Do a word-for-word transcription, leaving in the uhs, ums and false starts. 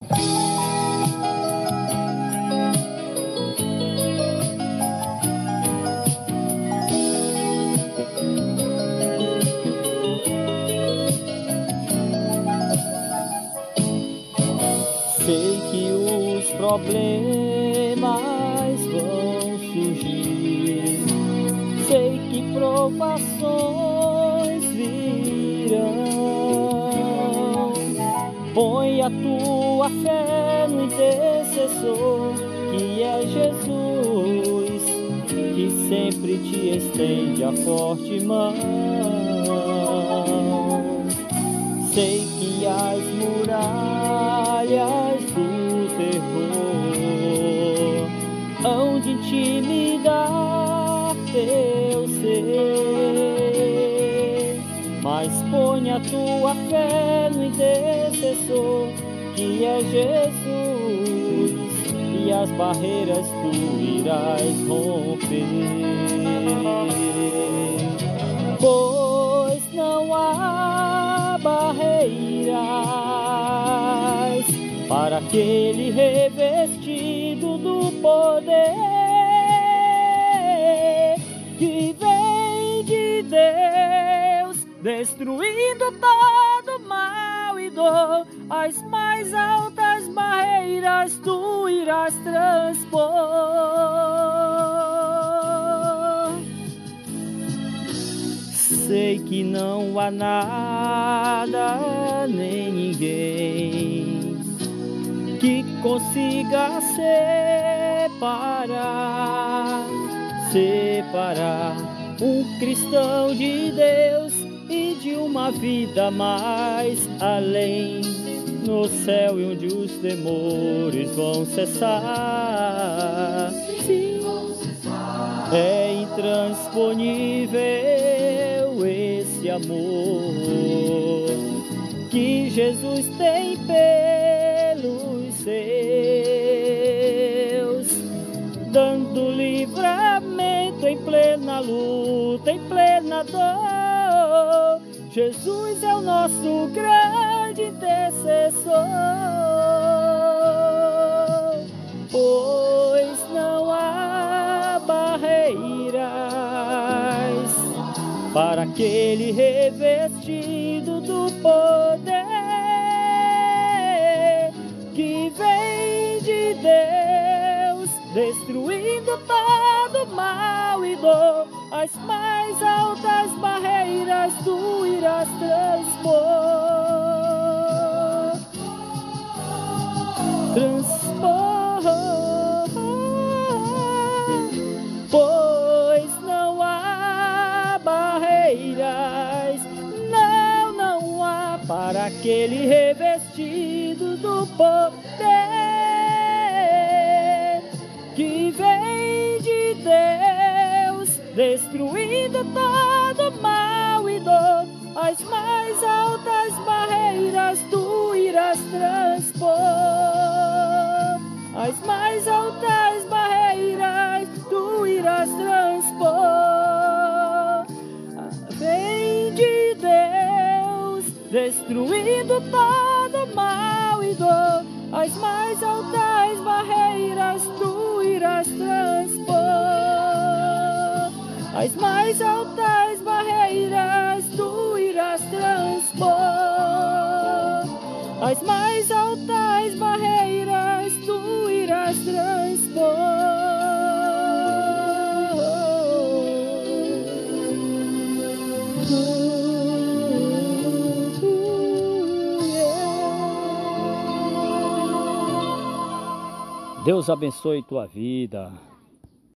Sei que os problemas vão surgir, sei que provações virão. Põe a tua fé no intercessor, que é Jesus, que sempre te estende a forte mão. Sei que as muralhas do terror hão de intimidar teu ser, mas põe a tua fé no intercessor, que é Jesus, e as barreiras tu irás romper. Pois não há barreiras para aquele revestido do poder que vem de Deus, destruindo todo mal e dor. As mais altas barreiras tu irás transpor. Sei que não há nada nem ninguém que consiga separar, separar um cristão de Deus e de uma vida mais além, no céu e onde os temores vão cessar. Sim, é intransponível esse amor que Jesus tem pelos seus, dando livramento em plena luta, em plena dor. Jesus é o nosso grande intercessor, pois não há barreiras para aquele revestido do poder que vem de Deus, destruindo todo mal e dor. As mais altas barreiras tu irás transpor, transpor, pois não há barreiras, não, não há para aquele revestido do poder que vem de Deus, destruindo todo mal e dor. As mais altas barreiras tu irás transpor, as mais altas barreiras tu irás transpor. Vem de Deus, destruindo todo mal e dor. As mais altas barreiras tu irás transpor, as mais altas barreiras tu irás transpor, as mais altas barreiras tu irás transpor. Deus abençoe tua vida.